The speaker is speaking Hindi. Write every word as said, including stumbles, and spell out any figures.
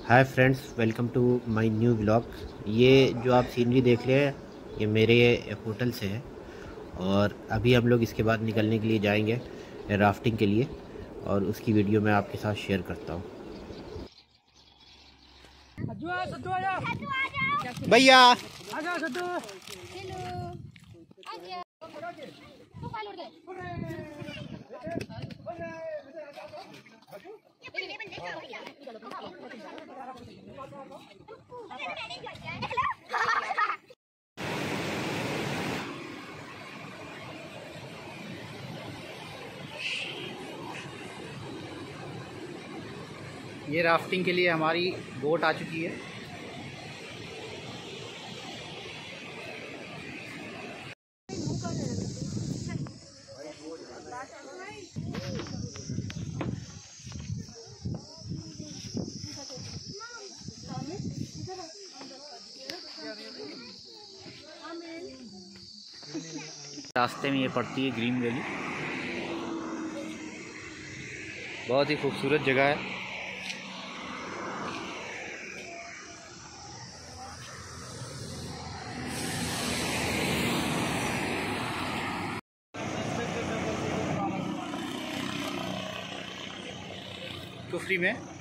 Hi friends, welcome to my new blog. ये जो आप सीनरी देख रहे हैं ये मेरे होटल से है और अभी हम लोग इसके बाद निकलने के लिए जाएंगे राफ्टिंग के लिए और उसकी वीडियो मैं आपके साथ शेयर करता हूँ। भैया ये राफ्टिंग के लिए हमारी बोट आ चुकी है। रास्ते में ये पड़ती है ग्रीन वैली, बहुत ही खूबसूरत जगह है। कुफरी में